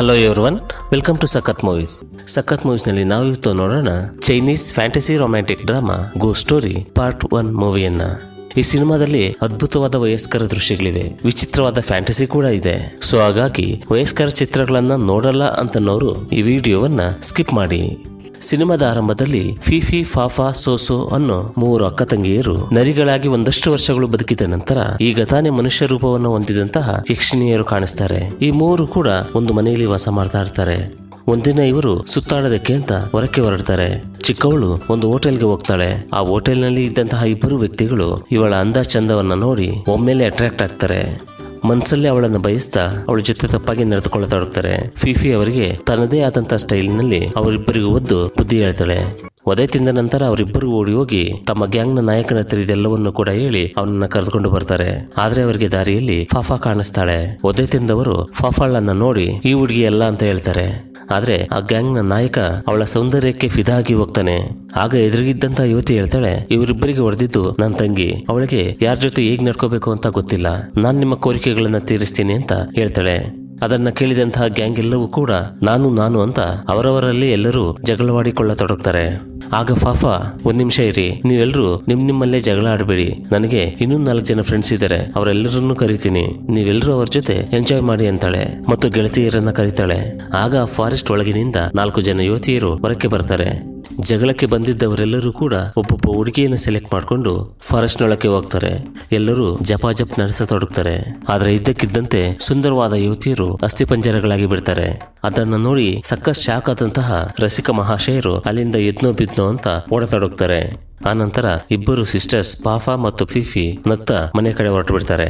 Hello everyone, welcome to Sakath movies. Sakath movies ನಲ್ಲಿ ನಾವು ಇವತ್ತು ನೋಡೋಣ Chinese fantasy romantic drama go story part 1 ಮೂವಿಯನ್ನ. ಈ ಸಿನಿಮಾದಲ್ಲಿ ಅದ್ಭುತವಾದ ವಯಸ್ಕರ ದೃಶ್ಯಗಳಿವೆ, ವಿಚಿತ್ರವಾದ ಫ್ಯಾಂಟಸಿ ಕೂಡ ಇದೆ. ಸೊ ಹಾಗಾಗಿ ವಯಸ್ಕರ ಚಿತ್ರಗಳನ್ನ ನೋಡಲ್ಲ ಅಂತನೋರು ಈ ವಿಡಿಯೋವನ್ನ ಸ್ಕಿಪ್ ಮಾಡಿ. ಸಿನಿಮಾದ ಆರಂಭದಲ್ಲಿ ಫಿಫಿ, ಫಾಫಾ, ಸೋಸೋ ಅನ್ನೋ 3 ಅಕ್ಕ ತಂಗಿಯರು ನರಿಗಳಾಗಿ ಒಂದಷ್ಟು ವರ್ಷಗಳು ಬದುಕಿದ ನಂತರ ಈಗ ತಾನೇ ಮನುಷ್ಯ ರೂಪವನ್ನು ಹೊಂದಿದಂತಹ ಯಕ್ಷಿಣಿಯರು ಕಾಣಿಸ್ತಾರೆ. ಈ 3 ಕೂಡ ಒಂದು ಮನೆಯಲ್ಲಿ ವಾಸ ಮಾಡ್ತಾ ಇರ್ತಾರೆ. ಒಂದಿನ ಇವರು ಸುತ್ತಾಡೋದಕ್ಕೆ ಅಂತ ಹೊರಕ್ಕೆ ಹೊರಡ್ತಾರೆ. ಚಿಕ್ಕವಳು ಒಂದು ಹೋಟೆಲ್ಗೆ ಹೋಗ್ತಾಳೆ. ಆ ಹೋಟೆಲ್ನಲ್ಲಿ ಇದ್ದಂತಹ 2 ವ್ಯಕ್ತಿಗಳು ಇವಳ ಅಂದ ಚಂದವನ್ನ ನೋಡಿ ಒಮ್ಮೆಲೆ ಅಟ್ರಾಕ್ಟ್ ಆಗ್ತಾರೆ. ಮನಸ್ಸಲ್ಲಿ ಅವಳನ್ನು ಬಯಸ್ತಾ ಅವಳ ಜೊತೆ ತಪ್ಪಾಗಿ ನಡೆದುಕೊಳ್ಳತೊಡಗ್ತಾರೆ. ಫಿಫಿ ಅವರಿಗೆ ತನ್ನದೇ ಆದಂತಹ ಸ್ಟೈಲ್ನಲ್ಲಿ ಅವರಿಬ್ಬರಿಗೂ ಒದ್ದು ಬುದ್ಧಿ ಹೇಳ್ತಾಳೆ. ಒದೆ ತಿಂದ ನಂತರ ಅವರಿಬ್ಬರು ಓಡಿ ಹೋಗಿ ತಮ್ಮ ಗ್ಯಾಂಗ್ನ ನಾಯಕನ ಹತ್ರ ಇದೆಲ್ಲವನ್ನು ಕೂಡ ಹೇಳಿ ಅವನನ್ನ ಕರೆದುಕೊಂಡು ಬರ್ತಾರೆ. ಆದ್ರೆ ಅವರಿಗೆ ದಾರಿಯಲ್ಲಿ ಫಾಫಾ ಕಾಣಿಸ್ತಾಳೆ. ಒದೆ ತಿಂದವರು ಫಾಫಾಳನ್ನ ನೋಡಿ ಈ ಹುಡುಗಿ ಅಲ್ಲ ಅಂತ ಹೇಳ್ತಾರೆ. ಆದ್ರೆ ಆ ಗ್ಯಾಂಗ್ ನ ನಾಯಕ ಅವಳ ಸೌಂದರ್ಯಕ್ಕೆ ಫಿದಾ ಆಗಿ ಹೋಗ್ತಾನೆ. ಆಗ ಎದುರಿಗಿದ್ದಂತ ಯುವತಿ ಹೇಳ್ತಾಳೆ, ಇವರಿಬ್ಬರಿಗೆ ಹೊಡೆದಿದ್ದು ನನ್ನ ತಂಗಿ, ಅವಳಿಗೆ ಯಾರ ಜೊತೆ ಹೇಗ್ ನಡ್ಕೋಬೇಕು ಅಂತ ಗೊತ್ತಿಲ್ಲ, ನಾನ್ ನಿಮ್ಮ ಕೋರಿಕೆಗಳನ್ನ ತೀರಿಸ್ತೀನಿ ಅಂತ ಹೇಳ್ತಾಳೆ. ಅದನ್ನ ಕೇಳಿದಂತಹ ಗ್ಯಾಂಗ್ ಎಲ್ಲವೂ ಕೂಡ ನಾನು ಅಂತ ಅವರವರಲ್ಲಿ ಎಲ್ಲರೂ ಜಗಳವಾಡಿಕೊಳ್ಳತೊಡಗ್ತಾರೆ. ಆಗ ಫಾಫಾ, ಒಂದ್ ನಿಮಿಷ ಇರಿ, ನೀವೆಲ್ಲರೂ ನಿಮ್ಮಲ್ಲೇ ಜಗಳ ಆಡಬೇಡಿ, ನನಗೆ ಇನ್ನೂ 4 ಜನ ಫ್ರೆಂಡ್ಸ್ ಇದ್ದಾರೆ, ಅವರೆಲ್ಲರನ್ನೂ ಕರಿತೀನಿ, ನೀವೆಲ್ಲರೂ ಅವ್ರ ಜೊತೆ ಎಂಜಾಯ್ ಮಾಡಿ ಅಂತಾಳೆ ಮತ್ತು ಗೆಳತಿಯರನ್ನ ಕರೀತಾಳೆ. ಆಗ ಫಾರೆಸ್ಟ್ ಒಳಗಿನಿಂದ 4 ಜನ ಯುವತಿಯರು ಹೊರಕ್ಕೆ ಬರ್ತಾರೆ. ಜಗಳಕ್ಕೆ ಬಂದಿದ್ದವರೆಲ್ಲರೂ ಕೂಡ ಒಬ್ಬೊಬ್ಬ ಹುಡುಗಿಯನ್ನು ಸೆಲೆಕ್ಟ್ ಮಾಡಿಕೊಂಡು ಫಾರೆಸ್ಟ್ ನೊಳಕ್ಕೆ ಹೋಗ್ತಾರೆ. ಎಲ್ಲರೂ ಜಪಾಜಪ್ ನಡೆಸತೊಡಗ್ತಾರೆ. ಆದ್ರೆ ಇದ್ದಕ್ಕಿದ್ದಂತೆ ಸುಂದರವಾದ ಯುವತಿಯರು ಅಸ್ಥಿಪಂಜರಗಳಾಗಿ ಬಿಡ್ತಾರೆ. ಅದನ್ನ ನೋಡಿ ಸಖತ್ ಶಾಕ್ ಆದಂತಹ ರಸಿಕ ಮಹಾಶಯರು ಅಲ್ಲಿಂದ ಎದ್ನೋ ಬಿದ್ನೋ ಅಂತ ಓಡತೊಡಗ್ತಾರೆ. ಆನಂತರ 2 ಸಿಸ್ಟರ್ಸ್ ಪಾಫಾ ಮತ್ತು ಫಿಫಿ ನಗ್ತಾ ಮನೆ ಕಡೆ ಹೊರಟು ಬಿಡ್ತಾರೆ.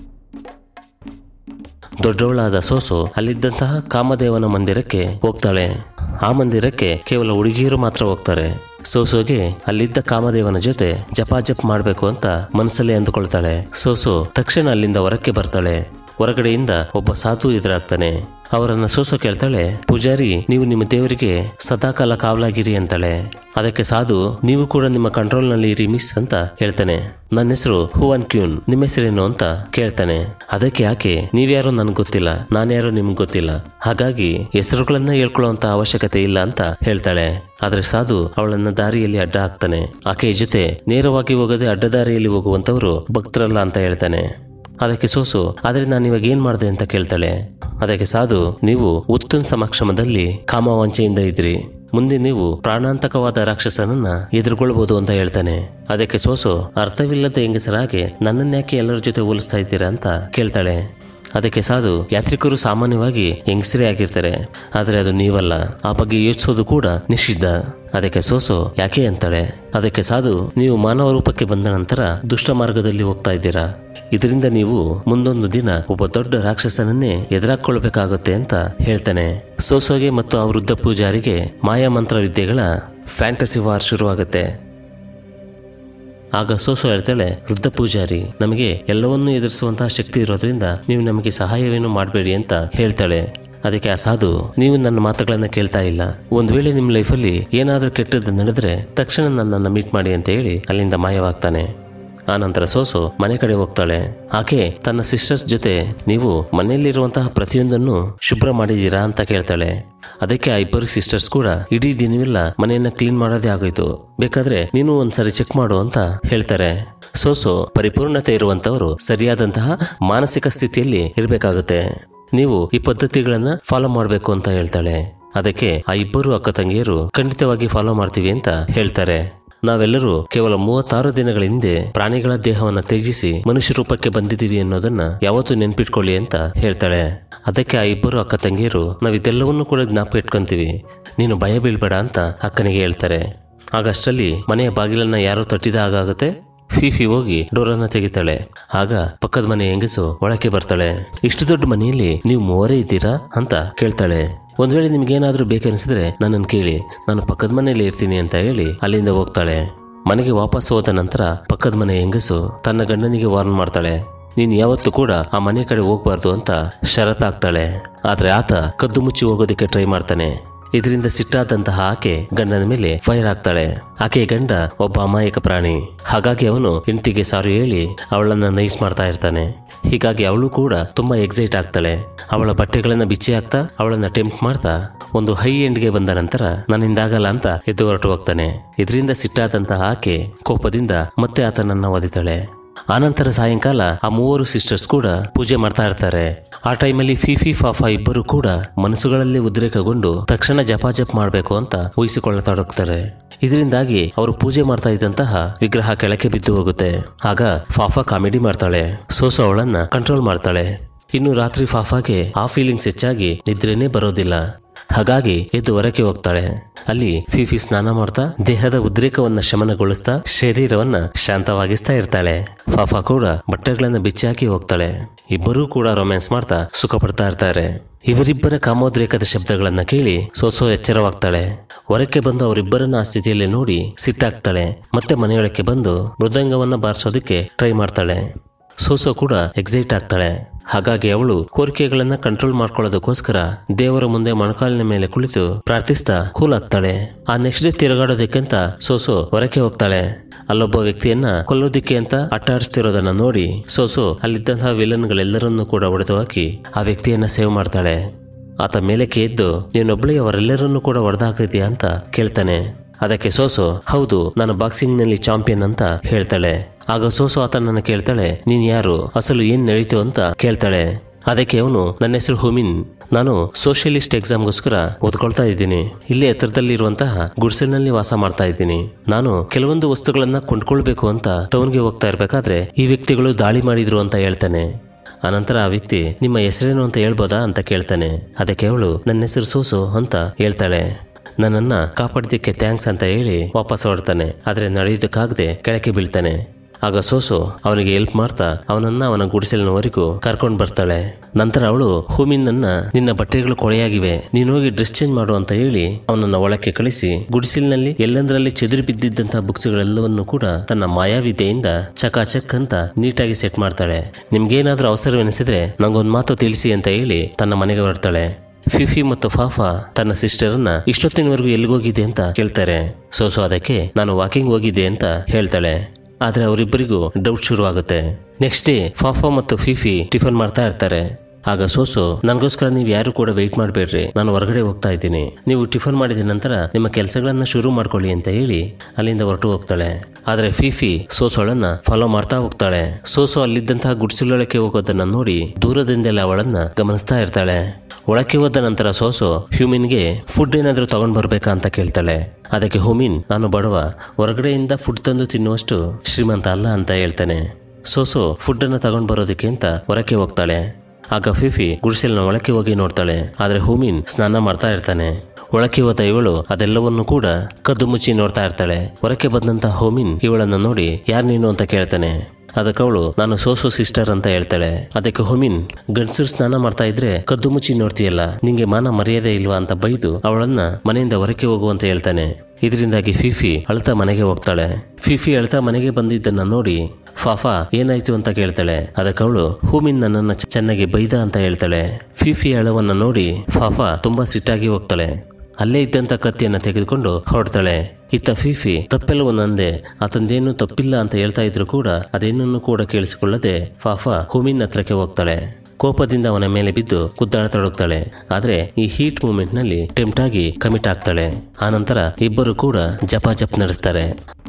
ದೊಡ್ಡವಳಾದ ಸೋಸೋ ಅಲ್ಲಿದ್ದಂತಹ ಕಾಮದೇವನ ಮಂದಿರಕ್ಕೆ ಹೋಗ್ತಾಳೆ. ಆ ಮಂದಿರಕ್ಕೆ ಕೇವಲ ಹುಡುಗಿಯರು ಮಾತ್ರ ಹೋಗ್ತಾರೆ. ಸೋಸೋಗೆ ಅಲ್ಲಿದ್ದ ಕಾಮದೇವನ ಜೊತೆ ಜಪಾಜಪ್ ಮಾಡ್ಬೇಕು ಅಂತ ಮನಸ್ಸಲ್ಲಿ ಅಂದುಕೊಳ್ತಾಳೆ. ಸೋಸೋ ತಕ್ಷಣ ಅಲ್ಲಿಂದ ಹೊರಕ್ಕೆ ಬರ್ತಾಳೆ. ಹೊರಗಡೆಯಿಂದ ಒಬ್ಬ ಸಾಧು ಎದುರಾಗ್ತಾನೆ. ಅವರನ್ನ ಸೋಸೋ ಕೇಳ್ತಾಳೆ, ಪೂಜಾರಿ, ನೀವು ನಿಮ್ಮ ದೇವರಿಗೆ ಸದಾಕಾಲ ಕಾವಲಾಗಿರಿ ಅಂತಾಳೆ. ಅದಕ್ಕೆ ಸಾಧು, ನೀವು ಕೂಡ ನಿಮ್ಮ ಕಂಟ್ರೋಲ್ ನಲ್ಲಿ ಇರಿ ಮಿಸ್ ಅಂತ ಹೇಳ್ತಾನೆ. ನನ್ನ ಹೆಸರು ಹುವಾನ್ ಕ್ಯೂನ್, ನಿಮ್ಮ ಹೆಸರೇನು ಅಂತ ಕೇಳ್ತಾನೆ. ಅದಕ್ಕೆ ಆಕೆ, ನೀವ್ಯಾರೋ ನನ್ಗೆ ಗೊತ್ತಿಲ್ಲ, ನಾನ್ಯಾರೋ ನಿಮ್ಗೆ ಗೊತ್ತಿಲ್ಲ, ಹಾಗಾಗಿ ಹೆಸರುಗಳನ್ನ ಹೇಳ್ಕೊಳ್ಳುವಂತ ಅವಶ್ಯಕತೆ ಇಲ್ಲ ಅಂತ ಹೇಳ್ತಾಳೆ. ಆದ್ರೆ ಸಾಧು ಅವಳನ್ನ ದಾರಿಯಲ್ಲಿ ಅಡ್ಡ ಹಾಕ್ತಾನೆ. ಆಕೆಯ ಜೊತೆ ನೇರವಾಗಿ ಹೋಗದೆ ಅಡ್ಡದಾರಿಯಲ್ಲಿ ಹೋಗುವಂತವ್ರು ಭಕ್ತರಲ್ಲ ಅಂತ ಹೇಳ್ತಾನೆ. ಅದಕ್ಕೆ ಸೋಸು, ಆದ್ರೆ ನಾನು ಇವಾಗ ಏನ್ ಮಾಡಿದೆ ಅಂತ ಕೇಳ್ತಾಳೆ. ಅದಕ್ಕೆ ಸಾಧು, ನೀವು ಉತ್ತುನ್ ಸಮಕ್ಷಮದಲ್ಲಿ ಕಾಮವಾಂಚೆಯಿಂದ ಇದ್ರಿ, ಮುಂದೆ ನೀವು ಪ್ರಾಣಾಂತಕವಾದ ರಾಕ್ಷಸನನ್ನ ಎದುರುಗೊಳ್ಬಹುದು ಅಂತ ಹೇಳ್ತಾನೆ. ಅದಕ್ಕೆ ಸೋಸು, ಅರ್ಥವಿಲ್ಲದ ಹೆಂಗಸರಾಗೆ ನನ್ನನ್ಯಾಕೆ ಎಲ್ಲರ ಜೊತೆ ಹೋಲಿಸ್ತಾ ಇದ್ದೀರಾ ಅಂತ ಕೇಳ್ತಾಳೆ. ಅದಕ್ಕೆ ಸಾಧು, ಯಾತ್ರಿಕರು ಸಾಮಾನ್ಯವಾಗಿ ಹೆಂಗಸರೇ ಆಗಿರ್ತಾರೆ, ಆದ್ರೆ ಅದು ನೀವಲ್ಲ, ಆ ಬಗ್ಗೆ ಯೋಚಿಸೋದು ಕೂಡ ನಿಷಿದ್ಧ. ಅದಕ್ಕೆ ಸೋಸೋ ಯಾಕೆ ಅಂತಾಳೆ. ಅದಕ್ಕೆ ಸಾಧು, ನೀವು ಮಾನವ ರೂಪಕ್ಕೆ ಬಂದ ನಂತರ ದುಷ್ಟ ಮಾರ್ಗದಲ್ಲಿ ಹೋಗ್ತಾ ಇದ್ದೀರಾ, ಇದರಿಂದ ನೀವು ಮುಂದೊಂದು ದಿನ ಒಬ್ಬ ದೊಡ್ಡ ರಾಕ್ಷಸನನ್ನೇ ಎದುರಾಕೊಳ್ಳಬೇಕಾಗುತ್ತೆ ಅಂತ ಹೇಳ್ತಾನೆ. ಸೋಸೋಗೆ ಮತ್ತು ಆ ವೃದ್ಧ ಪೂಜಾರಿಗೆ ಮಾಯಾ ಮಂತ್ರ ವಿದ್ಯೆಗಳ ಫ್ಯಾಂಟಸಿ ವಾರ್ ಶುರುವಾಗುತ್ತೆ. ಆಗ ಸೋಸೋ ಹೇಳ್ತಾಳೆ, ವೃದ್ಧ ಪೂಜಾರಿ, ನಮಗೆ ಎಲ್ಲವನ್ನೂ ಎದುರಿಸುವಂತಹ ಶಕ್ತಿ ಇರೋದ್ರಿಂದ ನೀವು ನಮಗೆ ಸಹಾಯವೇನು ಮಾಡಬೇಡಿ ಅಂತ ಹೇಳ್ತಾಳೆ. ಅದಕ್ಕೆ ಆ ಸಾಧು, ನೀವು ನನ್ನ ಮಾತುಗಳನ್ನ ಕೇಳ್ತಾ ಇಲ್ಲ, ಒಂದ್ ವೇಳೆ ನಿಮ್ಮ ಲೈಫಲ್ಲಿ ಏನಾದ್ರೂ ಕೆಟ್ಟದ್ದು ನಡೆದ್ರೆ ತಕ್ಷಣ ನನ್ನನ್ನು ಮೀಟ್ ಮಾಡಿ ಅಂತ ಹೇಳಿ ಅಲ್ಲಿಂದ ಮಾಯವಾಗ್ತಾನೆ. ಆನಂತರ ಸೋಸೋ ಮನೆ ಕಡೆ ಹೋಗ್ತಾಳೆ. ಆಕೆ ತನ್ನ ಸಿಸ್ಟರ್ಸ್ ಜೊತೆ, ನೀವು ಮನೆಯಲ್ಲಿರುವಂತಹ ಪ್ರತಿಯೊಂದನ್ನು ಶುಭ್ರ ಮಾಡಿದೀರಾ ಅಂತ ಕೇಳ್ತಾಳೆ. ಅದಕ್ಕೆ ಆ 2 ಸಿಸ್ಟರ್ಸ್ ಕೂಡ, ಇಡೀ ದಿನವಿಲ್ಲ ಮನೆಯನ್ನ ಕ್ಲೀನ್ ಮಾಡೋದೇ ಆಗೋಯ್ತು, ಬೇಕಾದ್ರೆ ನೀನು ಒಂದ್ಸರಿ ಚೆಕ್ ಮಾಡು ಅಂತ ಹೇಳ್ತಾರೆ. ಸೋಸೋ, ಪರಿಪೂರ್ಣತೆ ಇರುವಂತವರು ಸರಿಯಾದಂತಹ ಮಾನಸಿಕ ಸ್ಥಿತಿಯಲ್ಲಿ ಇರಬೇಕಾಗುತ್ತೆ, ನೀವು ಈ ಪದ್ಧತಿಗಳನ್ನ ಫಾಲೋ ಮಾಡಬೇಕು ಅಂತ ಹೇಳ್ತಾಳೆ. ಅದಕ್ಕೆ ಆ 2 ಅಕ್ಕ ತಂಗಿಯರು ಖಂಡಿತವಾಗಿ ಫಾಲೋ ಮಾಡ್ತೀವಿ ಅಂತ ಹೇಳ್ತಾರೆ. ನಾವೆಲ್ಲರೂ ಕೇವಲ 36 ದಿನಗಳ ಹಿಂದೆ ಪ್ರಾಣಿಗಳ ದೇಹವನ್ನ ತ್ಯಜಿಸಿ ಮನುಷ್ಯ ರೂಪಕ್ಕೆ ಬಂದಿದ್ದೀವಿ ಅನ್ನೋದನ್ನ ಯಾವತ್ತೂ ನೆನ್ಪಿಟ್ಕೊಳ್ಳಿ ಅಂತ ಹೇಳ್ತಾಳೆ. ಅದಕ್ಕೆ ಆ 2 ಅಕ್ಕ ತಂಗಿಯರು, ನಾವಿದೆಲ್ಲವನ್ನೂ ಕೂಡ ಜ್ಞಾಪಕ ಇಟ್ಕೊಂತೀವಿ, ನೀನು ಭಯ ಬೀಳ್ಬೇಡ ಅಂತ ಅಕ್ಕನಿಗೆ ಹೇಳ್ತಾರೆ. ಆಗಷ್ಟರಲ್ಲಿ ಮನೆಯ ಬಾಗಿಲನ್ನ ಯಾರೋ ತಟ್ಟಿದ ಹಾಗಾಗುತ್ತೆ. ಫಿಫಿ ಹೋಗಿ ಡೋರನ್ನ ತೆಗಿತಾಳೆ. ಆಗ ಪಕ್ಕದ ಮನೆ ಹೆಂಗಸು ಒಳಕ್ಕೆ ಬರ್ತಾಳೆ. ಇಷ್ಟು ದೊಡ್ಡ ಮನೆಯಲ್ಲಿ ನೀವು 3 ಇದ್ದೀರಾ ಅಂತ ಕೇಳ್ತಾಳೆ. ಒಂದ್ ವೇಳೆ ನಿಮ್ಗೇನಾದ್ರೂ ಬೇಕನ್ಸಿದ್ರೆ ನನ್ನನ್ನು ಕೇಳಿ, ನಾನು ಪಕ್ಕದ ಮನೆಯಲ್ಲಿ ಇರ್ತೀನಿ ಅಂತ ಹೇಳಿ ಅಲ್ಲಿಂದ ಹೋಗ್ತಾಳೆ. ಮನೆಗೆ ವಾಪಸ್ ಹೋದ ನಂತರ ಪಕ್ಕದ ಮನೆ ಹೆಂಗಸು ತನ್ನ ಗಂಡನಿಗೆ ವಾರ್ನ್ ಮಾಡ್ತಾಳೆ, ನೀನ್ ಯಾವತ್ತೂ ಕೂಡ ಆ ಮನೆ ಕಡೆ ಹೋಗ್ಬಾರ್ದು ಅಂತ ಷರತ್ತಾಗ್ತಾಳೆ. ಆದ್ರೆ ಆತ ಕದ್ದು ಮುಚ್ಚಿ ಹೋಗೋದಕ್ಕೆ ಟ್ರೈ ಮಾಡ್ತಾನೆ. ಇದರಿಂದ ಸಿಟ್ಟಾದಂತಹ ಆಕೆ ಗಂಡನ ಮೇಲೆ ಫೈರ್ ಆಗ್ತಾಳೆ. ಆಕೆ ಗಂಡ ಒಬ್ಬ ಅಮಾಯಕ ಪ್ರಾಣಿ. ಹಾಗಾಗಿ ಅವನು ಹೆಂಡತಿಗೆ ಸಾರಿ ಹೇಳಿ ಅವಳನ್ನ ನೈಸ್ ಮಾಡ್ತಾ ಇರ್ತಾನೆ. ಹೀಗಾಗಿ ಅವಳು ಕೂಡ ತುಂಬಾ ಎಕ್ಸೈಟ್ ಆಗ್ತಾಳೆ. ಅವಳ ಬಟ್ಟೆಗಳನ್ನ ಬಿಚ್ಚಿ ಹಾಕ್ತಾ ಅವಳನ್ನ ಟೆಂಪ್ಟ್ ಮಾಡ್ತಾ ಒಂದು ಹೈ ಎಂಡ್ಗೆ ಬಂದ ನಂತರ ನನ್ನಿಂದಾಗಲ್ಲ ಅಂತ ಎದ್ದು ಹೊರಟು ಹೋಗ್ತಾನೆ. ಇದರಿಂದ ಸಿಟ್ಟಾದಂತಹ ಆಕೆ ಕೋಪದಿಂದ ಮತ್ತೆ ಆತನನ್ನ ಒದಿತಾಳೆ. ಆನಂತರ ಸಾಯಂಕಾಲ ಆ ಮೂವರು ಸಿಸ್ಟರ್ಸ್ ಕೂಡ ಪೂಜೆ ಮಾಡ್ತಾ ಇರ್ತಾರೆ. ಆ ಟೈಮಲ್ಲಿ ಫಿಫಿ ಫಾಫಾ ಇಬ್ಬರು ಕೂಡ ಮನಸ್ಸುಗಳಲ್ಲಿ ಉದ್ರೇಕಗೊಂಡು ತಕ್ಷಣ ಜಪ ಮಾಡಬೇಕು ಅಂತ ಊಹಿಸಿಕೊಳ್ಳತೊಡಗ್ತಾರೆ. ಇದರಿಂದಾಗಿ ಅವರು ಪೂಜೆ ಮಾಡ್ತಾ ಇದ್ದಂತಹ ವಿಗ್ರಹ ಕೆಳಕ್ಕೆ ಬಿದ್ದು ಹೋಗುತ್ತೆ. ಆಗ ಫಾಫಾ ಕಾಮಿಡಿ ಮಾಡ್ತಾಳೆ. ಸೋಸೋ ಅವಳನ್ನ ಕಂಟ್ರೋಲ್ ಮಾಡ್ತಾಳೆ. ಇನ್ನು ರಾತ್ರಿ ಫಾಫಾಗೆ ಆ ಫೀಲಿಂಗ್ಸ್ ಹೆಚ್ಚಾಗಿ ನಿದ್ರೆನೇ ಬರೋದಿಲ್ಲ. ಹಾಗಾಗಿ ಎದ್ದು ಹೊರಕ್ಕೆ ಹೋಗ್ತಾಳೆ. ಅಲ್ಲಿ ಫಿಫಿ ಸ್ನಾನ ಮಾಡ್ತಾ ದೇಹದ ಉದ್ರೇಕವನ್ನ ಶಮನಗೊಳಿಸ್ತಾ ಶರೀರವನ್ನ ಶಾಂತವಾಗಿಸ್ತಾ ಇರ್ತಾಳೆ. ಫಾಫಾ ಕೂಡ ಬಟ್ಟೆಗಳನ್ನ ಬಿಚ್ಚಾಕಿ ಹೋಗ್ತಾಳೆ. ಇಬ್ಬರೂ ಕೂಡ ರೊಮ್ಯಾನ್ಸ್ ಮಾಡ್ತಾ ಸುಖ ಪಡ್ತಾ ಇರ್ತಾರೆ. ಇವರಿಬ್ಬರ ಕಾಮೋದ್ರೇಕದ ಶಬ್ದಗಳನ್ನ ಕೇಳಿ ಸೋಸೋ ಎಚ್ಚರವಾಗ್ತಾಳೆ. ಹೊರಕ್ಕೆ ಬಂದು ಅವರಿಬ್ಬರನ್ನ ಆ ಸ್ಥಿತಿಯಲ್ಲಿ ನೋಡಿ ಸಿಟ್ಟಾಗ್ತಾಳೆ. ಮತ್ತೆ ಮನೆಯೊಳಕ್ಕೆ ಬಂದು ಮೃದಂಗವನ್ನ ಬಾರಿಸೋದಕ್ಕೆ ಟ್ರೈ ಮಾಡ್ತಾಳೆ. ಸೋಸೋ ಕೂಡ ಎಕ್ಸೈಟ್ ಆಗ್ತಾಳೆ. ಹಾಗಾಗಿ ಅವಳು ಕೋರಿಕೆಗಳನ್ನ ಕಂಟ್ರೋಲ್ ಮಾಡ್ಕೊಳ್ಳೋದಕ್ಕೋಸ್ಕರ ದೇವರ ಮುಂದೆ ಮೊಣಕಾಲಿನ ಮೇಲೆ ಕುಳಿತು ಪ್ರಾರ್ಥಿಸ್ತಾ ಕೂಲ್ ಆಗ್ತಾಳೆ. ಆ ನೆಕ್ಸ್ಟ್ ಡೇ ತಿರುಗಾಡೋದಕ್ಕಿಂತ ಸೋಸೋ ಹೊರಕ್ಕೆ ಹೋಗ್ತಾಳೆ. ಅಲ್ಲೊಬ್ಬ ವ್ಯಕ್ತಿಯನ್ನ ಕೊಲ್ಲೋದಿಕ್ಕೆ ಅಂತ ಅಟ್ಟಾಡಿಸ್ತಿರೋದನ್ನ ನೋಡಿ ಸೋಸೋ ಅಲ್ಲಿದ್ದಂತಹ ವಿಲನ್ಗಳೆಲ್ಲರನ್ನೂ ಕೂಡ ಹೊಡೆದು ಹಾಕಿ ಆ ವ್ಯಕ್ತಿಯನ್ನ ಸೇವ್ ಮಾಡ್ತಾಳೆ. ಆತ ಮೇಲಕ್ಕೆ ಎದ್ದು ನೀನೊಬ್ಬಳೇ ಅವರೆಲ್ಲರನ್ನೂ ಕೂಡ ಹೊಡೆದಾಕಿದ್ಯಾ ಅಂತ ಕೇಳ್ತಾನೆ. ಅದಕ್ಕೆ ಸೋಸೋ ಹೌದು, ನಾನು ಬಾಕ್ಸಿಂಗ್ ನಲ್ಲಿ ಚಾಂಪಿಯನ್ ಅಂತ ಹೇಳ್ತಾಳೆ. ಆಗ ಸೋಸೋ ಆತನನ್ನ ಕೇಳ್ತಾಳೆ, ನೀನ್ ಯಾರು, ಅಸಲು ಏನ್ ನಡೀತು ಅಂತ ಕೇಳ್ತಾಳೆ. ಅದಕ್ಕೆ ಅವನು ನನ್ನ ಹೆಸರು ಹುಮಿನ್, ನಾನು ಸೋಷಿಯಲಿಸ್ಟ್ ಎಕ್ಸಾಮ್ಗೋಸ್ಕರ ಓದ್ಕೊಳ್ತಾ ಇದ್ದೀನಿ. ಇಲ್ಲೇ ಹತ್ರದಲ್ಲಿರುವಂತಹ ಗುಡಿಸಲಿನಲ್ಲಿ ವಾಸ ಮಾಡ್ತಾ ಇದ್ದೀನಿ. ನಾನು ಕೆಲವೊಂದು ವಸ್ತುಗಳನ್ನ ಕೊಂಡ್ಕೊಳ್ಬೇಕು ಅಂತ ಟೌನ್ಗೆ ಹೋಗ್ತಾ ಇರ್ಬೇಕಾದ್ರೆ ಈ ವ್ಯಕ್ತಿಗಳು ದಾಳಿ ಮಾಡಿದ್ರು ಅಂತ ಹೇಳ್ತಾನೆ. ಅನಂತರ ಆ ವ್ಯಕ್ತಿ ನಿಮ್ಮ ಹೆಸರೇನು ಅಂತ ಹೇಳ್ಬೋದಾ ಅಂತ ಕೇಳ್ತಾನೆ. ಅದಕ್ಕೆ ಅವಳು ನನ್ನ ಹೆಸರು ಸೋಸೋ ಅಂತ ಹೇಳ್ತಾಳೆ. ನನ್ನನ್ನ ಕಾಪಾಡಿದ್ದಕ್ಕೆ ಥ್ಯಾಂಕ್ಸ್ ಅಂತ ಹೇಳಿ ವಾಪಸ್ ಹೊರಡ್ತಾನೆ. ಆದ್ರೆ ನಡೆಯೋದಕ್ಕಾಗದೆ ಕೆಳಕ್ಕೆ ಬೀಳ್ತಾನೆ. ಆಗ ಸೋಸೋ ಅವನಿಗೆ ಹೆಲ್ಪ್ ಮಾಡ್ತಾ ಅವನನ್ನ ಅವನ ಗುಡಿಸಲಿನವರೆಗೂ ಕರ್ಕೊಂಡು ಬರ್ತಾಳೆ. ನಂತರ ಅವಳು ಹುಮಿನ್ನನ್ನ ನಿನ್ನ ಬಟ್ಟೆಗಳು ಕೊಳೆಯಾಗಿವೆ, ನೀನು ಹೋಗಿ ಡ್ರೆಸ್ ಚೇಂಜ್ ಮಾಡು ಅಂತ ಹೇಳಿ ಅವನನ್ನ ಒಳಕ್ಕೆ ಕಳಿಸಿ ಗುಡಿಸಲಿನಲ್ಲಿ ಎಲ್ಲೆಂದರಲ್ಲಿ ಚೆದುರಿ ಬಿದ್ದಿದ್ದಂತಹ ಬುಕ್ಸ್ಗಳೆಲ್ಲವನ್ನು ಕೂಡ ತನ್ನ ಮಾಯಾವಿದ್ಯೆಯಿಂದ ಚಕಾಚಕ್ ಅಂತ ನೀಟಾಗಿ ಸೆಟ್ ಮಾಡ್ತಾಳೆ. ನಿಮ್ಗೇನಾದ್ರೂ ಅವಸರವೆನಿಸಿದ್ರೆ ನಂಗೊಂದು ಮಾತು ತಿಳಿಸಿ ಅಂತ ಹೇಳಿ ತನ್ನ ಮನೆಗೆ ಹೊರಡ್ತಾಳೆ. ಫಿಫಿ ಮತ್ತು ಫಾಫಾ ತನ್ನ ಸಿಸ್ಟರನ್ನ ಇಷ್ಟೊತ್ತಿನವರೆಗೂ ಎಲ್ಲಿಗೋಗಿದೆ ಅಂತ ಕೇಳ್ತಾರೆ. ಸೋಸೋ ಅದಕ್ಕೆ ನಾನು ವಾಕಿಂಗ್ ಹೋಗಿದ್ದೆ ಅಂತ ಹೇಳ್ತಾಳೆ. ಆದ್ರೆ ಅವರಿಬ್ಬರಿಗೂ ಡೌಟ್ ಶುರು ಆಗುತ್ತೆ. ನೆಕ್ಸ್ಟ್ ಡೇ ಫಾಫಾ ಮತ್ತು ಫಿಫಿ ಟಿಫನ್ ಮಾಡ್ತಾ ಇರ್ತಾರೆ. ಆಗ ಸೋಸೋ ನನಗೋಸ್ಕರ ನೀವು ಯಾರು ಕೂಡ ವೆಯ್ಟ್ ಮಾಡಬೇಡ್ರಿ, ನಾನು ಹೊರಗಡೆ ಹೋಗ್ತಾ ಇದ್ದೀನಿ, ನೀವು ಟಿಫನ್ ಮಾಡಿದ ನಂತರ ನಿಮ್ಮ ಕೆಲಸಗಳನ್ನ ಶುರು ಮಾಡ್ಕೊಳ್ಳಿ ಅಂತ ಹೇಳಿ ಅಲ್ಲಿಂದ ಹೊರಟು ಹೋಗ್ತಾಳೆ. ಆದ್ರೆ ಫಿಫಿ ಸೋಸೋಳನ್ನ ಫಾಲೋ ಮಾಡ್ತಾ ಹೋಗ್ತಾಳೆ. ಸೋಸೋ ಅಲ್ಲಿದ್ದಂತಹ ಗುಡಿಸಲೊಳಕ್ಕೆ ಹೋಗೋದನ್ನ ನೋಡಿ ದೂರದಿಂದಲೇ ಅವಳನ್ನ ಗಮನಿಸ್ತಾ ಇರ್ತಾಳೆ. ಒಳಕ್ಕೆ ಹೋದ ನಂತರ ಸೋಸೋ ಹ್ಯೂಮಿನ್ಗೆ ಫುಡ್ ಏನಾದ್ರೂ ತಗೊಂಡ್ ಬರ್ಬೇಕಾ ಅಂತ ಕೇಳ್ತಾಳೆ. ಅದಕ್ಕೆ ಹ್ಯೂಮಿನ್ ನಾನು ಬಡವ, ಹೊರಗಡೆಯಿಂದ ಫುಡ್ ತಂದು ತಿನ್ನುವಷ್ಟು ಶ್ರೀಮಂತ ಅಲ್ಲ ಅಂತ ಹೇಳ್ತಾನೆ. ಸೋಸೋ ಫುಡ್ ಅನ್ನ ತಗೊಂಡ್ ಬರೋದಕ್ಕೆ ಅಂತ ಹೊರಕ್ಕೆ ಹೋಗ್ತಾಳೆ. ಆಗ ಫಿಫಿ ಗುಡಿಸಲಿನ ಒಳಕ್ಕೆ ಹೋಗಿ ನೋಡ್ತಾಳೆ. ಆದ್ರೆ ಹ್ಯೂಮಿನ್ ಸ್ನಾನ ಮಾಡ್ತಾ ಇರ್ತಾನೆ. ಒಳಕ್ಕೆ ಹೋದ ಇವಳು ಅದೆಲ್ಲವನ್ನು ಕೂಡ ಕದ್ದು ಮುಚ್ಚಿ ನೋಡ್ತಾ ಇರ್ತಾಳೆ. ಹೊರಕ್ಕೆ ಬಂದಂತ ಹ್ಯೂಮಿನ್ ಇವಳನ್ನ ನೋಡಿ ಯಾರು ನೀನು ಅಂತ ಕೇಳ್ತಾನೆ. ಅದಕ್ಕೆ ಅವಳು ನಾನು ಸೋಸೋ ಸಿಸ್ಟರ್ ಅಂತ ಹೇಳ್ತಾಳೆ. ಅದಕ್ಕೆ ಹ್ಯೂಮಿನ್ ಗಂಡಸರು ಸ್ನಾನ ಮಾಡ್ತಾ ಇದ್ರೆ ಕದ್ದು ಮುಚ್ಚಿ ನೋಡ್ತೀಯಲ್ಲ, ನಿಂಗೆ ಮಾನ ಮರ್ಯಾದೆ ಇಲ್ವಾ ಅಂತ ಬೈದು ಅವಳನ್ನ ಮನೆಯಿಂದ ಹೊರಕ್ಕೆ ಹೋಗುವಂತ ಹೇಳ್ತಾನೆ. ಇದರಿಂದಾಗಿ ಫಿಫಿ ಅಳ್ತಾ ಮನೆಗೆ ಹೋಗ್ತಾಳೆ. ಫಿಫಿ ಅಳ್ತಾ ಮನೆಗೆ ಬಂದಿದ್ದನ್ನ ನೋಡಿ ಫಾಫಾ ಏನಾಯ್ತು ಅಂತ ಕೇಳ್ತಾಳೆ. ಅದಕ್ಕೆ ಅವಳು ಹ್ಯೂಮಿನ್ ನನ್ನನ್ನ ಚೆನ್ನಾಗಿ ಬೈದ ಅಂತ ಹೇಳ್ತಾಳೆ. ಫಿಫಿ ಅಳವನ್ನ ನೋಡಿ ಫಾಫಾ ತುಂಬಾ ಸಿಟ್ಟಾಗಿ ಹೋಗ್ತಾಳೆ. ಅಲ್ಲೇ ಇದ್ದಂತ ಕತ್ತಿಯನ್ನ ತೆಗೆದುಕೊಂಡು ಹೊರಡ್ತಾಳೆ. ಇತ್ತ ಫಿಫಿ ತಪ್ಪೆಲ್ಲವೂ ನಂದೆ, ಆತಂದೇನು ತಪ್ಪಿಲ್ಲ ಅಂತ ಹೇಳ್ತಾ ಇದ್ರು ಕೂಡ ಅದೇನನ್ನು ಕೂಡ ಕೇಳಿಸಿಕೊಳ್ಳದೆ ಫಾಫಾ ಹ್ಯೂಮಿನ್ ಹತ್ರಕ್ಕೆ ಹೋಗ್ತಾಳೆ. ಕೋಪದಿಂದ ಅವನ ಮೇಲೆ ಬಿದ್ದು ಕುದ್ದಾಡತೊಡಗ್ತಾಳೆ. ಆದ್ರೆ ಈ ಹೀಟ್ ಮೂಮೆಂಟ್ ನಲ್ಲಿ ಟೆಂಪ್ಟ್ ಆಗಿ ಕಮಿಟ್ ಆಗ್ತಾಳೆ. ಆನಂತರ ಇಬ್ಬರು ಕೂಡ ಜಪ ನಡೆಸ್ತಾರೆ.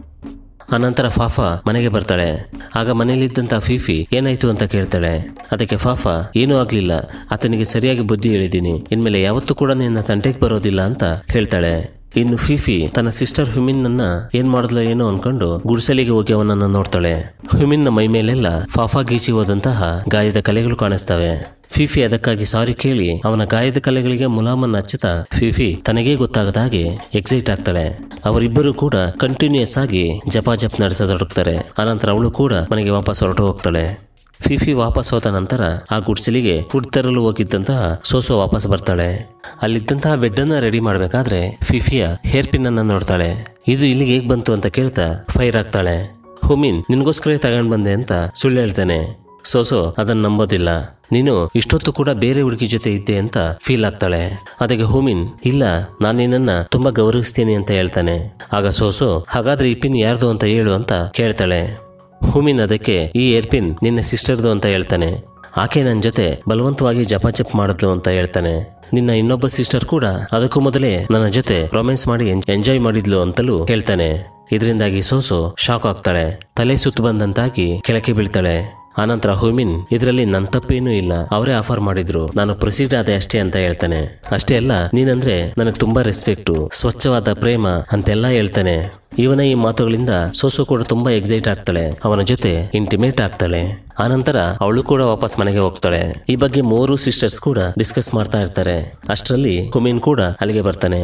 ಅನಂತರ ಫಾಫಾ ಮನೆಗೆ ಬರ್ತಾಳೆ. ಆಗ ಮನೆಯಲ್ಲಿದ್ದಂತ ಫಿಫಿ ಏನಾಯ್ತು ಅಂತ ಕೇಳ್ತಾಳೆ. ಅದಕ್ಕೆ ಫಾಫಾ ಏನೂ ಆಗ್ಲಿಲ್ಲ, ಆತನಿಗೆ ಸರಿಯಾಗಿ ಬುದ್ಧಿ ಹೇಳಿದ್ದೀನಿ, ಇನ್ಮೇಲೆ ಯಾವತ್ತೂ ಕೂಡ ನಿನ್ನ ತಂಟೆಗೆ ಬರೋದಿಲ್ಲ ಅಂತ ಹೇಳ್ತಾಳೆ. ಇನ್ನು ಫಿಫಿ ತನ್ನ ಸಿಸ್ಟರ್ ಹ್ಯೂಮಿನ್ ಅನ್ನ ಏನ್ ಮಾಡಿದ್ಲ ಏನೋ ಅನ್ಕೊಂಡು ಗುಡಿಸಲಿಗೆ ಹೋಗಿ ಅವನನ್ನ ನೋಡ್ತಾಳೆ. ಹ್ಯೂಮಿನ್ ನ ಮೈ ಮೇಲೆಲ್ಲ ಫಾಫಾ ಗೀಚಿ ಹೋದಂತಹ ಗಾಯದ ಕಲೆಗಳು ಕಾಣಿಸ್ತವೆ. ಫಿಫಿ ಅದಕ್ಕಾಗಿ ಸಾರಿ ಕೇಳಿ ಅವನ ಗಾಯದ ಕಲೆಗಳಿಗೆ ಮುಲಾಮನ್ನ ಹಚ್ಚುತ್ತಾ ಫಿಫಿ ತನಗೇ ಗೊತ್ತಾಗದ ಹಾಗೆ ಎಕ್ಸೈಟ್ ಆಗ್ತಾಳೆ. ಅವರಿಬ್ಬರು ಕೂಡ ಕಂಟಿನ್ಯೂಸ್ ಆಗಿ ಜಪ ನಡೆಸತೊಡಗ್ತಾರೆ. ಆನಂತರ ಅವಳು ಕೂಡ ಮನೆಗೆ ವಾಪಸ್ ಹೊರಟು ಹೋಗ್ತಾಳೆ. ಫಿಫಿ ವಾಪಸ್ ಹೋದ ನಂತರ ಆ ಗುಡಿಸಲಿಗೆ ಫುಡ್ ತರಲು ಹೋಗಿದ್ದಂತಹ ಸೋಸೋ ವಾಪಸ್ ಬರ್ತಾಳೆ. ಅಲ್ಲಿದ್ದಂತಹ ಬೆಡ್ ಅನ್ನ ರೆಡಿ ಮಾಡ್ಬೇಕಾದ್ರೆ ಫಿಫಿಯ ಹೇರ್ ಪಿನ್ ಅನ್ನ ನೋಡ್ತಾಳೆ. ಇದು ಇಲ್ಲಿಗೆ ಹೇಗ್ ಬಂತು ಅಂತ ಕೇಳ್ತಾ ಫೈರ್ ಆಗ್ತಾಳೆ. ಹ್ಯೂಮಿನ್ ನಿನ್ಗೋಸ್ಕರ ತಗೊಂಡ್ ಬಂದೆ ಅಂತ ಸುಳ್ಳು ಹೇಳ್ತಾನೆ. ಸೋಸೋ ಅದನ್ನ ನಂಬೋದಿಲ್ಲ. ನೀನು ಇಷ್ಟೊತ್ತು ಕೂಡ ಬೇರೆ ಹುಡುಗಿ ಜೊತೆ ಇದ್ದೆ ಅಂತ ಫೀಲ್ ಆಗ್ತಾಳೆ. ಅದಕ್ಕೆ ಹೂಮಿನ್ ಇಲ್ಲ, ನಾನು ನಿನ್ನನ್ನ ತುಂಬಾ ಗೌರವಿಸ್ತೀನಿ ಅಂತ ಹೇಳ್ತಾನೆ. ಆಗ ಸೋಸೋ ಹಾಗಾದ್ರೆ ಈ ಪಿನ್ ಯಾರ್ದು ಅಂತ ಹೇಳು ಅಂತ ಕೇಳ್ತಾಳೆ. ಹೂಮಿನ್ ಅದಕ್ಕೆ ಈ ಏರ್ ಪಿನ್ ನಿನ್ನ ಸಿಸ್ಟರ್ದು ಅಂತ ಹೇಳ್ತಾನೆ. ಆಕೆ ನನ್ನ ಜೊತೆ ಬಲವಂತವಾಗಿ ಜಪಾಜಪ್ ಮಾಡಿದ್ಲು ಅಂತ ಹೇಳ್ತಾನೆ. ನಿನ್ನ ಇನ್ನೊಬ್ಬ ಸಿಸ್ಟರ್ ಕೂಡ ಅದಕ್ಕೂ ಮೊದಲೇ ನನ್ನ ಜೊತೆ ರೊಮ್ಯಾನ್ಸ್ ಮಾಡಿ ಎಂಜಾಯ್ ಮಾಡಿದ್ಲು ಅಂತಲೂ ಹೇಳ್ತಾನೆ. ಇದರಿಂದಾಗಿ ಸೋಸೋ ಶಾಕ್ ಆಗ್ತಾಳೆ. ತಲೆ ಸುತ್ತು ಬಂದಂತಾಗಿ ಕೆಳಕ್ಕೆ ಬೀಳ್ತಾಳೆ. ಆನಂತರ ಹೂಮಿನ್ ಇದರಲ್ಲಿ ನನ್ನ ತಪ್ಪೇನೂ ಇಲ್ಲ, ಅವರೇ ಆಫರ್ ಮಾಡಿದ್ರು, ನಾನು ಪ್ರೊಸೀಡ್ ಆದೆ ಅಷ್ಟೇ ಅಂತ ಹೇಳ್ತಾನೆ. ಅಷ್ಟೇ ಅಲ್ಲ, ನೀನಂದ್ರೆ ನನಗೆ ತುಂಬಾ ರೆಸ್ಪೆಕ್ಟು, ಸ್ವಚ್ಛವಾದ ಪ್ರೇಮ ಅಂತೆಲ್ಲ ಹೇಳ್ತಾನೆ. ಇವನ ಈ ಮಾತುಗಳಿಂದ ಸೋಸೋ ಕೂಡ ತುಂಬಾ ಎಕ್ಸೈಟ್ ಆಗ್ತಾಳೆ. ಅವನ ಜೊತೆ ಇಂಟಿಮೇಟ್ ಆಗ್ತಾಳೆ. ಆನಂತರ ಅವಳು ಕೂಡ ವಾಪಸ್ ಮನೆಗೆ ಹೋಗ್ತಾಳೆ. ಈ ಬಗ್ಗೆ 3 ಸಿಸ್ಟರ್ಸ್ ಕೂಡ ಡಿಸ್ಕಸ್ ಮಾಡ್ತಾ ಇರ್ತಾರೆ. ಅಷ್ಟರಲ್ಲಿ ಹುಮಿನ್ ಕೂಡ ಅಲ್ಲಿಗೆ ಬರ್ತಾನೆ.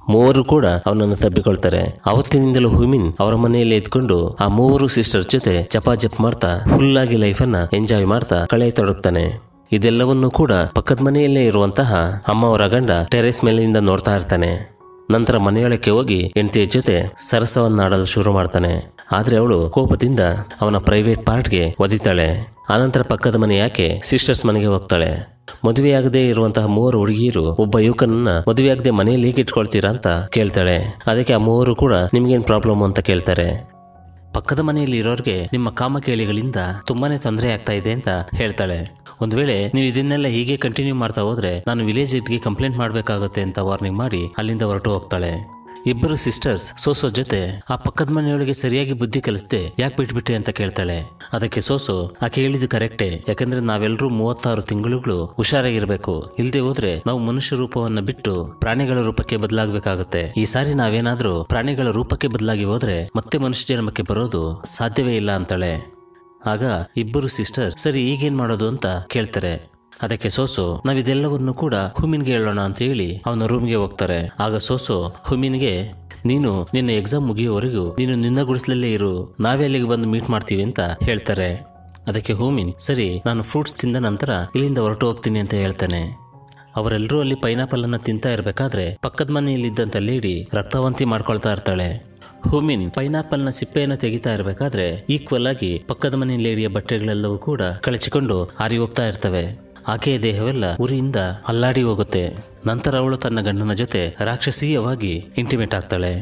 3 ಕೂಡ ಅವನನ್ನು ತಬ್ಬಿಕೊಳ್ತಾರೆ. ಅವತ್ತಿನಿಂದಲೂ ಹುಮಿನ್ ಅವರ ಮನೆಯಲ್ಲಿ ಇದ್ಕೊಂಡು ಆ 3 ಸಿಸ್ಟರ್ ಜೊತೆ ಜಪಾಜಪ್ ಮಾಡ್ತಾ ಫುಲ್ ಆಗಿ ಲೈಫ್ ಅನ್ನ ಎಂಜಾಯ್ ಮಾಡ್ತಾ ಕಳೆಯತೊಡಗ್ತಾನೆ. ಇದೆಲ್ಲವನ್ನೂ ಕೂಡ ಪಕ್ಕದ ಮನೆಯಲ್ಲೇ ಇರುವಂತಹ ಅಮ್ಮವರ ಗಂಡ ಟೆರೇಸ್ ಮೇಲಿಂದ ನೋಡ್ತಾ ಇರ್ತಾನೆ. ನಂತರ ಮನೆಯೊಳಕ್ಕೆ ಹೋಗಿ ಹೆಂಡತಿಯ ಜೊತೆ ಸರಸವನ್ನಾಡಲು ಶುರು ಮಾಡ್ತಾನೆ. ಆದ್ರೆ ಅವಳು ಕೋಪದಿಂದ ಅವನ ಪ್ರೈವೇಟ್ ಪಾರ್ಟ್ಗೆ ಒದಿತಾಳೆ. ಆನಂತರ ಪಕ್ಕದ ಮನೆ ಯಾಕೆ ಸಿಸ್ಟರ್ಸ್ ಮನೆಗೆ ಹೋಗ್ತಾಳೆ. ಮದುವೆಯಾಗದೇ ಇರುವಂತಹ 3 ಹುಡುಗಿಯರು ಒಬ್ಬ ಯುವಕನನ್ನ ಮದುವೆಯಾಗದೆ ಮನೆಯಲ್ಲಿ ಹೇಗೆ ಇಟ್ಕೊಳ್ತೀರಾ ಅಂತ ಕೇಳ್ತಾಳೆ. ಅದಕ್ಕೆ ಆ 3 ಕೂಡ ನಿಮ್ಗೇನ್ ಪ್ರಾಬ್ಲಮ್ ಅಂತ ಕೇಳ್ತಾರೆ. ಪಕ್ಕದ ಮನೆಯಲ್ಲಿ ಇರೋರಿಗೆ ನಿಮ್ಮ ಕಾಮಕೇಳಿಗಳಿಂದ ತುಂಬಾನೇ ತೊಂದರೆ ಆಗ್ತಾ ಇದೆ ಅಂತ ಹೇಳ್ತಾಳೆ. ಒಂದ್ ವೇಳೆ ನೀವು ಇದನ್ನೆಲ್ಲ ಹೀಗೆ ಕಂಟಿನ್ಯೂ ಮಾಡ್ತಾ ಹೋದ್ರೆ ನಾನು ವಿಲೇಜ್ ಗೆ ಕಂಪ್ಲೇಂಟ್ ಮಾಡ್ಬೇಕಾಗುತ್ತೆ ಅಂತ ವಾರ್ನಿಂಗ್ ಮಾಡಿ ಅಲ್ಲಿಂದ ಹೊರಟು ಹೋಗ್ತಾಳೆ. ಇಬ್ಬರು ಸಿಸ್ಟರ್ಸ್ ಸೋಸೋ ಜೊತೆ ಆ ಪಕ್ಕದ ಮನೆಯೊಳಗೆ ಸರಿಯಾಗಿ ಬುದ್ಧಿ ಕಲಿಸದೆ ಯಾಕೆ ಬಿಟ್ಬಿಟ್ಟೆ ಅಂತ ಕೇಳ್ತಾಳೆ. ಅದಕ್ಕೆ ಸೋಸೋ ಆಕೆ ಹೇಳಿದ್ದು ಕರೆಕ್ಟೇ, ಯಾಕಂದ್ರೆ ನಾವೆಲ್ಲರೂ 36 ತಿಂಗಳುಗಳು ಹುಷಾರಾಗಿರ್ಬೇಕು, ಇಲ್ದೆ ಹೋದ್ರೆ ನಾವು ಮನುಷ್ಯ ರೂಪವನ್ನ ಬಿಟ್ಟು ಪ್ರಾಣಿಗಳ ರೂಪಕ್ಕೆ ಬದಲಾಗಬೇಕಾಗುತ್ತೆ. ಈ ಸಾರಿ ನಾವೇನಾದ್ರೂ ಪ್ರಾಣಿಗಳ ರೂಪಕ್ಕೆ ಬದಲಾಗಿ ಹೋದ್ರೆ ಮತ್ತೆ ಮನುಷ್ಯ ಜನ್ಮಕ್ಕೆ ಬರೋದು ಸಾಧ್ಯವೇ ಇಲ್ಲ ಅಂತಾಳೆ. ಆಗ ಇಬ್ಬರು ಸಿಸ್ಟರ್ ಸರಿ ಈಗೇನ್ ಮಾಡೋದು ಅಂತ ಕೇಳ್ತಾರೆ. ಅದಕ್ಕೆ ಸೋಸೋ ನಾವಿದೆಲ್ಲವನ್ನು ಕೂಡ ಹುಮಿನ್ಗೆ ಹೇಳೋಣ ಅಂತ ಹೇಳಿ ಅವನ ರೂಮ್ಗೆ ಹೋಗ್ತಾರೆ. ಆಗ ಸೋಸೋ ಹುಮಿನ್ಗೆ ನೀನು ನಿನ್ನ ಎಕ್ಸಾಮ್ ಮುಗಿಯೋವರೆಗೂ ನೀನು ನಿನ್ನ ಗುಡಿಸಲಲ್ಲೇ ಇರು, ನಾವೇ ಅಲ್ಲಿಗೆ ಬಂದು ಮೀಟ್ ಮಾಡ್ತೀವಿ ಅಂತ ಹೇಳ್ತಾರೆ. ಅದಕ್ಕೆ ಹೂಮಿನ್ ಸರಿ ನಾನು ಫ್ರೂಟ್ಸ್ ತಿಂದ ನಂತರ ಇಲ್ಲಿಂದ ಹೊರಟು ಹೋಗ್ತೀನಿ ಅಂತ ಹೇಳ್ತಾನೆ. ಅವರೆಲ್ಲರೂ ಅಲ್ಲಿ ಪೈನಾಪಲ್ ಅನ್ನ ತಿಂತಾ ಇರ್ಬೇಕಾದ್ರೆ ಪಕ್ಕದ ಮನೆಯಲ್ಲಿದ್ದಂತ ಲೇಡಿ ರಕ್ತವಂತಿ ಮಾಡ್ಕೊಳ್ತಾ ಇರ್ತಾಳೆ. ಹೂಮಿನ್ ಪೈನಾಪಲ್ ನ ಸಿಪ್ಪೆಯನ್ನು ತೆಗಿತಾ ಇರಬೇಕಾದ್ರೆ ಈಕ್ವಲ್ ಆಗಿ ಪಕ್ಕದ ಮನೆ ಲೇಡಿಯ ಬಟ್ಟೆಗಳೆಲ್ಲವೂ ಕೂಡ ಕಳಚಿಕೊಂಡು ಹಾರಿ ಹೋಗ್ತಾ ಇರ್ತವೆ. ಆಕೆಯ ದೇಹವೆಲ್ಲ ಉರಿಯಿಂದ ಅಲ್ಲಾಡಿ ಹೋಗುತ್ತೆ. ನಂತರ ಅವಳು ತನ್ನ ಗಂಡನ ಜೊತೆ ರಾಕ್ಷಸೀಯವಾಗಿ ಇಂಟಿಮೇಟ್ ಆಗ್ತಾಳೆ.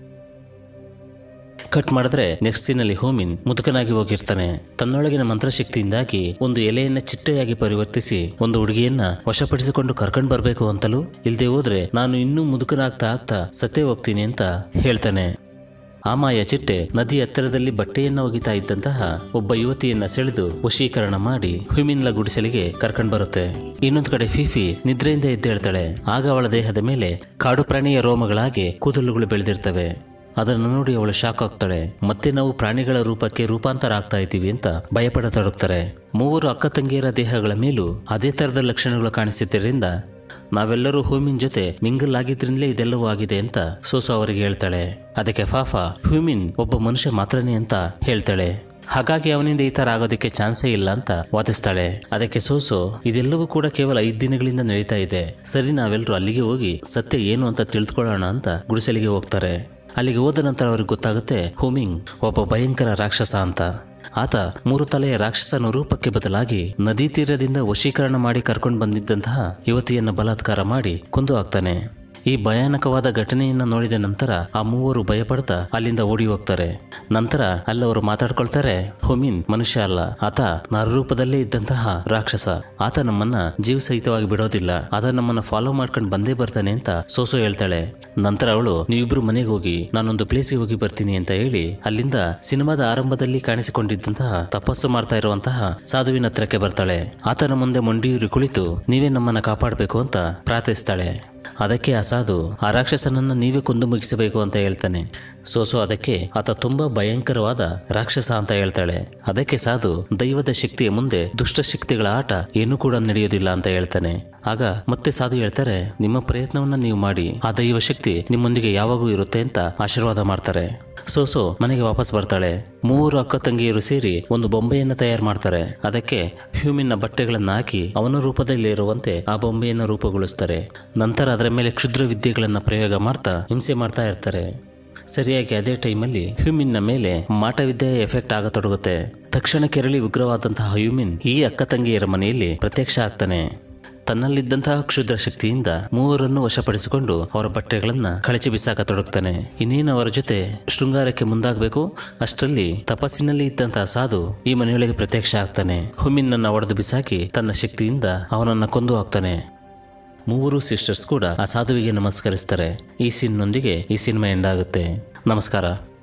ಕಟ್ ಮಾಡಿದ್ರೆ ನೆಕ್ಸ್ಟ್ ಸೀನಲ್ಲಿ ಹೂಮಿನ್ ಮುದುಕನಾಗಿ ಹೋಗಿರ್ತಾನೆ. ತನ್ನೊಳಗಿನ ಮಂತ್ರಶಕ್ತಿಯಿಂದಾಗಿ ಒಂದು ಎಲೆಯನ್ನ ಚಿಟ್ಟೆಯಾಗಿ ಪರಿವರ್ತಿಸಿ ಒಂದು ಹುಡುಗಿಯನ್ನ ವಶಪಡಿಸಿಕೊಂಡು ಕರ್ಕೊಂಡು ಬರ್ಬೇಕು ಅಂತಲೂ, ಇಲ್ದೆ ಹೋದ್ರೆ ನಾನು ಇನ್ನೂ ಮುದುಕನಾಗ್ತಾ ಆಗ್ತಾ ಸತ್ತೇ ಹೋಗ್ತೀನಿ ಅಂತ ಹೇಳ್ತಾನೆ. ಆ ಮಾಯ ಚಿಟ್ಟೆ ನದಿ ಹತ್ತಿರದಲ್ಲಿ ಬಟ್ಟೆಯನ್ನ ಒಗಿತಾ ಇದ್ದಂತಹ ಒಬ್ಬ ಯುವತಿಯನ್ನ ಸೆಳೆದು ವಶೀಕರಣ ಮಾಡಿ ಹ್ಯೂಮಿನ್ಲ ಗುಡಿಸಲಿಗೆ ಕರ್ಕೊಂಡ್ ಬರುತ್ತೆ. ಇನ್ನೊಂದು ಕಡೆ ಫಿಫಿ ನಿದ್ರೆಯಿಂದ ಎದ್ದೇಳ್ತಾಳೆ. ಆಗ ಅವಳ ದೇಹದ ಮೇಲೆ ಕಾಡು ಪ್ರಾಣಿಯ ರೋಮಗಳಾಗಿ ಕೂದಲುಗಳು ಬೆಳೆದಿರ್ತವೆ. ಅದನ್ನು ನೋಡಿ ಅವಳು ಶಾಕ್ ಆಗ್ತಾಳೆ. ಮತ್ತೆ ನಾವು ಪ್ರಾಣಿಗಳ ರೂಪಕ್ಕೆ ರೂಪಾಂತರ ಆಗ್ತಾ ಇದ್ದೀವಿ ಅಂತ ಭಯಪಡತೊಡಗ್ತಾರೆ. 3 ಅಕ್ಕ ತಂಗಿಯರ ದೇಹಗಳ ಮೇಲೂ ಅದೇ ತರದ ಲಕ್ಷಣಗಳು ಕಾಣಿಸುತ್ತಿದ್ದರಿಂದ ನಾವೆಲ್ಲರೂ ಹ್ಯೂಮಿನ್ ಜೊತೆ ಮಿಂಗಲ್ ಆಗಿದ್ರಿಂದಲೇ ಇದೆಲ್ಲವೂ ಆಗಿದೆ ಅಂತ ಸೋಸೋ ಅವರಿಗೆ ಹೇಳ್ತಾಳೆ. ಅದಕ್ಕೆ ಫಾಫಾ ಹ್ಯೂಮಿನ್ ಒಬ್ಬ ಮನುಷ್ಯ ಮಾತ್ರನೇ ಅಂತ ಹೇಳ್ತಾಳೆ. ಹಾಗಾಗಿ ಅವನಿಂದ ಈ ತರ ಆಗೋದಕ್ಕೆ ಚಾನ್ಸೇ ಇಲ್ಲ ಅಂತ ವಾದಿಸ್ತಾಳೆ. ಅದಕ್ಕೆ ಸೋಸೋ ಇದೆಲ್ಲವೂ ಕೂಡ ಕೇವಲ 5 ದಿನಗಳಿಂದ ನಡೀತಾ ಇದೆ, ಸರಿ ನಾವೆಲ್ಲರೂ ಅಲ್ಲಿಗೆ ಹೋಗಿ ಸತ್ಯ ಏನು ಅಂತ ತಿಳಿದುಕೊಳ್ಳೋಣ ಅಂತ ಗುಡಿಸಲಿಗೆ ಹೋಗ್ತಾರೆ. ಅಲ್ಲಿಗೆ ಹೋದ ನಂತರ ಅವ್ರಿಗೆ ಗೊತ್ತಾಗುತ್ತೆ ಹ್ಯೂಮಿನ್ ಒಬ್ಬ ಭಯಂಕರ ರಾಕ್ಷಸ ಅಂತ. ಆತ 3 ತಲೆಯ ರಾಕ್ಷಸನ ರೂಪಕ್ಕೆ ಬದಲಾಗಿ ನದಿ ತೀರದಿಂದ ವಶೀಕರಣ ಮಾಡಿ ಕರ್ಕೊಂಡು ಬಂದಿದ್ದಂತಹ ಯುವತಿಯನ್ನ ಬಲಾತ್ಕಾರ ಮಾಡಿ ಕೊಂದು ಹಾಕ್ತಾನೆ. ಈ ಭಯಾನಕವಾದ ಘಟನೆಯನ್ನ ನೋಡಿದ ನಂತರ ಆ 3 ಭಯಪಡ್ತಾ ಅಲ್ಲಿಂದ ಓಡಿ ಹೋಗ್ತಾರೆ. ನಂತರ ಅಲ್ಲವರು ಮಾತಾಡ್ಕೊಳ್ತಾರೆ, ಹ್ಯೂಮಿನ್ ಮನುಷ್ಯ ಅಲ್ಲ, ಆತ ನರರೂಪದಲ್ಲೇ ಇದ್ದಂತಹ ರಾಕ್ಷಸ, ಆತ ನಮ್ಮನ್ನ ಜೀವ ಸಹಿತವಾಗಿ ಬಿಡೋದಿಲ್ಲ, ಆತ ನಮ್ಮನ್ನ ಫಾಲೋ ಮಾಡ್ಕೊಂಡು ಬಂದೇ ಬರ್ತಾನೆ ಅಂತ ಸೋಸೋ ಹೇಳ್ತಾಳೆ. ನಂತರ ಅವಳು ನೀವಿಬ್ರು ಮನೆಗೆ ಹೋಗಿ ನಾನೊಂದು ಪ್ಲೇಸ್ಗೆ ಹೋಗಿ ಬರ್ತೀನಿ ಅಂತ ಹೇಳಿ ಅಲ್ಲಿಂದ ಸಿನಿಮಾದ ಆರಂಭದಲ್ಲಿ ಕಾಣಿಸಿಕೊಂಡಿದ್ದಂತಹ ತಪಸ್ಸು ಮಾಡ್ತಾ ಇರುವಂತಹ ಸಾಧುವಿನ ಹತ್ರಕ್ಕೆ ಬರ್ತಾಳೆ. ಆತನ ಮುಂದೆ ಮೊಂಡಿಯೂರಿ ಕುಳಿತು ನೀವೇ ನಮ್ಮನ್ನ ಕಾಪಾಡಬೇಕು ಅಂತ ಪ್ರಾರ್ಥಿಸ್ತಾಳೆ. ಅದಕ್ಕೆ ಆ ಸಾಧು ಆ ರಾಕ್ಷಸನನ್ನ ನೀವೇ ಕೊಂದು ಮುಗಿಸಬೇಕು ಅಂತ ಹೇಳ್ತಾನೆ. ಸೋಸೋ ಅದಕ್ಕೆ ಆತ ತುಂಬಾ ಭಯಂಕರವಾದ ರಾಕ್ಷಸ ಅಂತ ಹೇಳ್ತಾಳೆ. ಅದಕ್ಕೆ ಸಾಧು ದೈವದ ಶಕ್ತಿಯ ಮುಂದೆ ದುಷ್ಟ ಶಕ್ತಿಗಳ ಆಟ ಏನೂ ಕೂಡ ನಡೆಯೋದಿಲ್ಲ ಅಂತ ಹೇಳ್ತಾನೆ. ಆಗ ಮತ್ತೆ ಸಾಧು ಹೇಳ್ತಾರೆ, ನಿಮ್ಮ ಪ್ರಯತ್ನವನ್ನ ನೀವು ಮಾಡಿ, ಆ ದೈವ ಶಕ್ತಿ ನಿಮ್ಮೊಂದಿಗೆ ಯಾವಾಗೂ ಇರುತ್ತೆ ಅಂತ ಆಶೀರ್ವಾದ ಮಾಡ್ತಾರೆ. ಸೋಸೋ ಮನೆಗೆ ವಾಪಸ್ ಬರ್ತಾಳೆ. 3 ಅಕ್ಕ ತಂಗಿಯರು ಸೇರಿ ಒಂದು ಬೊಂಬೆಯನ್ನ ತಯಾರು ಮಾಡ್ತಾರೆ. ಅದಕ್ಕೆ ಹ್ಯೂಮಿನ್ನ ಬಟ್ಟೆಗಳನ್ನ ಹಾಕಿ ಅವನ ರೂಪದಲ್ಲಿ ಇರುವಂತೆ ಆ ಬೊಂಬೆಯನ್ನ ರೂಪುಗೊಳಿಸ್ತಾರೆ. ನಂತರ ಅದರ ಮೇಲೆ ಕ್ಷುದ್ರ ವಿದ್ಯೆಗಳನ್ನ ಪ್ರಯೋಗ ಮಾಡ್ತಾ ಹಿಂಸೆ ಮಾಡ್ತಾ ಇರ್ತಾರೆ. ಸರಿಯಾಗಿ ಅದೇ ಟೈಮಲ್ಲಿ ಹ್ಯೂಮಿನ್ನ ಮೇಲೆ ಮಾಟವಿದ್ಯೆಯ ಎಫೆಕ್ಟ್ ಆಗತೊಡಗುತ್ತೆ. ತಕ್ಷಣ ಕೆರಳಿ ಉಗ್ರವಾದಂತಹ ಹ್ಯೂಮಿನ್ ಈ ಅಕ್ಕ ತಂಗಿಯರ ಮನೆಯಲ್ಲಿ ಪ್ರತ್ಯಕ್ಷ ಆಗ್ತಾನೆ. ತನ್ನಲ್ಲಿದ್ದಂತಹ ಕ್ಷುದ್ರ ಶಕ್ತಿಯಿಂದ ಮೂವರನ್ನು ವಶಪಡಿಸಿಕೊಂಡು ಅವರ ಬಟ್ಟೆಗಳನ್ನ ಕಳಚಿ ಬಿಸಾಕತೊಡಗ್ತಾನೆ. ಇನ್ನೇನು ಅವರ ಜೊತೆ ಶೃಂಗಾರಕ್ಕೆ ಮುಂದಾಗಬೇಕು, ಅಷ್ಟರಲ್ಲಿ ತಪಸ್ಸಿನಲ್ಲಿ ಇದ್ದಂತಹ ಸಾಧು ಈ ಮನೆಯೊಳಗೆ ಪ್ರತ್ಯಕ್ಷ ಆಗ್ತಾನೆ. ಹುಮಿನ್ನನ್ನ ಒಡೆದು ಬಿಸಾಕಿ ತನ್ನ ಶಕ್ತಿಯಿಂದ ಅವನನ್ನ ಕೊಂದು ಹಾಕ್ತಾನೆ. ಮೂವರು ಸಿಸ್ಟರ್ಸ್ ಕೂಡ ಆ ಸಾಧುವಿಗೆ ನಮಸ್ಕರಿಸ್ತಾರೆ. ಈ ಸೀನ್ನೊಂದಿಗೆ ಈ ಸಿನಿಮಾ ಎಂಡ್ ಆಗುತ್ತೆ. ನಮಸ್ಕಾರ.